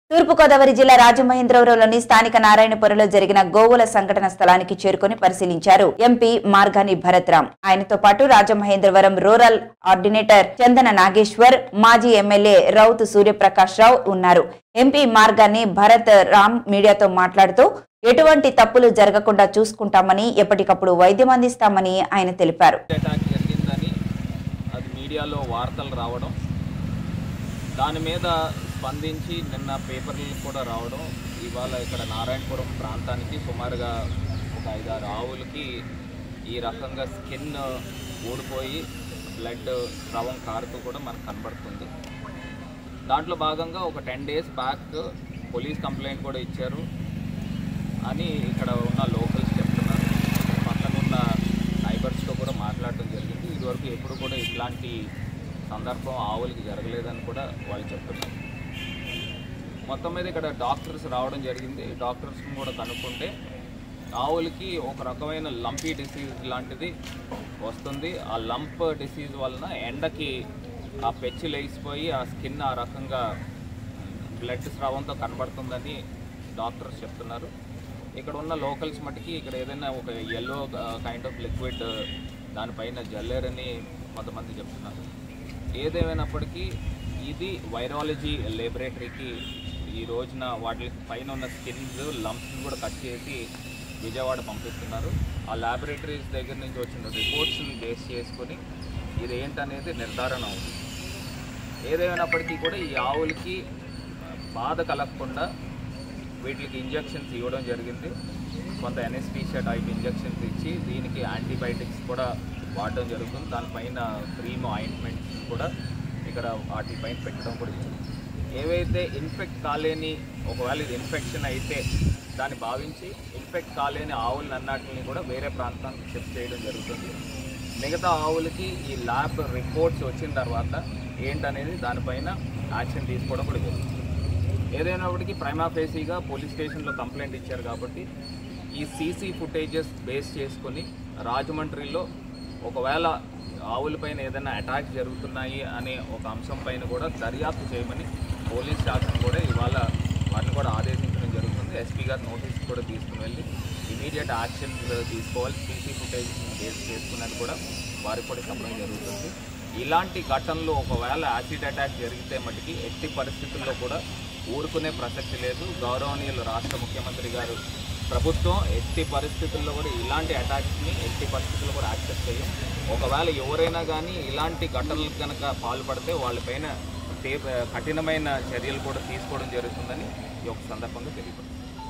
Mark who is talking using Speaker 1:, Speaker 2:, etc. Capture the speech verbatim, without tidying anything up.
Speaker 1: తూర్పుగోదావరి జిల్లా రాజమహేంద్రవరంలోని స్థానిక నారాయణపురంలో జరిగిన గోవుల సంఘటన స్థలానికి చేరుకుని పరిశీలించారు ఎంపీ మార్గాని భరత్రామ్. ఆయనతో పాటు రాజమహేంద్రవరం రూరల్ ఆర్డినేటర్ చందన నాగేశ్వర్, మాజీ ఎమ్మెల్యే రౌతు సూర్యప్రకాష్ రావు ఉన్నారు. ఎంపీ మార్గాని భరత్ రామ్ మీడియాతో మాట్లాడుతూ ఎటువంటి తప్పులు జరగకుండా చూసుకుంటామని, ఎప్పటికప్పుడు వైద్యం అందిస్తామని ఆయన తెలిపారు.
Speaker 2: దాని మీద స్పందించి నిన్న పేపర్లు కూడా రావడం, ఇవాళ ఇక్కడ నారాయణపురం ప్రాంతానికి సుమారుగా ఒక ఐదారు ఆవులకి ఈ రకంగా స్కిన్ ఊడిపోయి బ్లడ్ స్రవం కారుతూ కూడా మనకు కనబడుతుంది. దాంట్లో భాగంగా ఒక ten days back police complaint కూడా ఇచ్చారు అని ఇక్కడ ఉన్న లోకల్స్ చెప్తున్నారు. పక్కన ఉన్న నైబర్స్తో కూడా మాట్లాడటం జరిగింది. ఇదివరకు ఎప్పుడు కూడా ఇట్లాంటి సందర్భం ఆవులకి జరగలేదని కూడా వాళ్ళు చెప్తున్నారు. మొత్తం మీద ఇక్కడ డాక్టర్స్ రావడం జరిగింది. డాక్టర్స్ని కూడా కనుక్కుంటే ఆవులకి ఒక రకమైన లంపీ డిసీజ్ లాంటిది వస్తుంది. ఆ లంప్ డిసీజ్ వలన ఎండకి ఆ పెచ్చి లేచిపోయి ఆ స్కిన్ ఆ రకంగా బ్లడ్ స్రావంతో కనబడుతుందని డాక్టర్స్ చెప్తున్నారు. ఇక్కడ ఉన్న లోకల్స్ మటుకి ఇక్కడ ఏదైనా ఒక ఎల్లో కైండ్ ఆఫ్ లిక్విడ్ దానిపైన జల్లేరని కొంతమంది చెప్తున్నారు. ఏదేమైనప్పటికీ ఇది వైరాలజీ లేబొరేటరీకి ఈ రోజున వాటి పైన ఉన్న స్కిన్స్ లంప్స్ని కూడా కట్ చేసి విజయవాడ పంపిస్తున్నారు. ఆ ల్యాబొరేటరీస్ దగ్గర నుంచి వచ్చిన రిపోర్ట్స్ని బేస్ చేసుకొని ఇది ఏంటనేది నిర్ధారణ అవుతుంది. ఏదేమైనప్పటికీ కూడా ఈ ఆవులకి బాధ కలగకుండా వీటికి ఇంజెక్షన్స్ ఇవ్వడం జరిగింది. కొంత ఎనెస్థీషియా టైప్ ఇంజెక్షన్స్ ఇచ్చి దీనికి యాంటీబయాటిక్స్ కూడా వాడడం జరుగుతుంది. దానిపైన క్రీమ్ ఆయింట్మెంట్స్ కూడా ఇక్కడ వాటిపైన పెట్టడం కూడా జరుగుతుంది. ఏవైతే ఇన్ఫెక్ట్ కాలేని, ఒకవేళ ఇది ఇన్ఫెక్షన్ అయితే దాన్ని భావించి ఇన్ఫెక్ట్ కాలేని ఆవులను అన్నిటిని కూడా వేరే ప్రాంతానికి షిఫ్ట్ చేయడం జరుగుతుంది. మిగతా ఆవులకి ఈ ల్యాబ్ రిపోర్ట్స్ వచ్చిన తర్వాత ఏంటనేది దానిపైన యాక్షన్ తీసుకోవడం కూడా జరుగుతుంది. ఏదైనప్పటికీ ప్రైమా ఫేసీగా పోలీస్ స్టేషన్లో కంప్లైంట్ ఇచ్చారు కాబట్టి ఈ సీసీ ఫుటేజెస్ బేస్ చేసుకొని రాజమండ్రిలో ఒకవేళ ఆవులపైన ఏదైనా అటాక్ జరుగుతున్నాయి అనే ఒక అంశం పైన కూడా దర్యాప్తు చేయమని పోలీస్ శాఖను కూడా ఇవాళ వారిని కూడా ఆదేశించడం జరుగుతుంది. ఎస్పీ గారు నోటీస్ కూడా తీసుకుని వెళ్ళి ఇమీడియట్ యాక్షన్స్ తీసుకోవాలి, సీసీ ఫుటేజ్ బేస్ చేసుకున్నది కూడా వారికి కూడా చెప్పడం జరుగుతుంది. ఇలాంటి ఘటనలు ఒకవేళ యాసిడ్ అటాక్ జరిగితే మటుకి ఎట్టి పరిస్థితుల్లో కూడా ఊరుకునే ప్రసక్తి లేదు. గౌరవనీయులు రాష్ట్ర ముఖ్యమంత్రి గారు ప్రభుత్వం ఎట్టి పరిస్థితుల్లో కూడా ఇలాంటి అటాక్స్ని ఎట్టి పరిస్థితుల్లో కూడా యాక్సెప్ట్ చేయం. ఒకవేళ ఎవరైనా కానీ ఇలాంటి ఘటనలకు కనుక పాల్పడితే వాళ్ళపైన కఠినమైన చర్యలు కూడా తీసుకోవడం జరుగుతుందని ఈ ఒక సందర్భంగా తెలియపడుతుంది.